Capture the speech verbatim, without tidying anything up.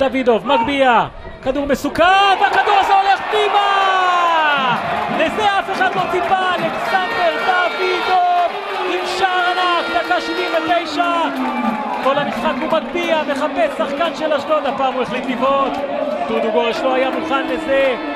דוידוב, מגביה, כדור מסוכן, והכדור הזה הולך פנימה! לזה אף אחד לא ציפה, אלכסנדר דוידוב עם שער ענק, דקה שבעים ותשע. כל המשחק הוא מגביה, מחפש שחקן של אשדוד, הפעם הוא החליט לבעוט. דודו גורש לא היה מוכן לזה,